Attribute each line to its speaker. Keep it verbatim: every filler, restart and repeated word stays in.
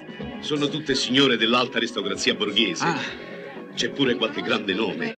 Speaker 1: Sono tutte signore dell'alta aristocrazia borghese.
Speaker 2: Ah.
Speaker 1: C'è pure qualche grande nome.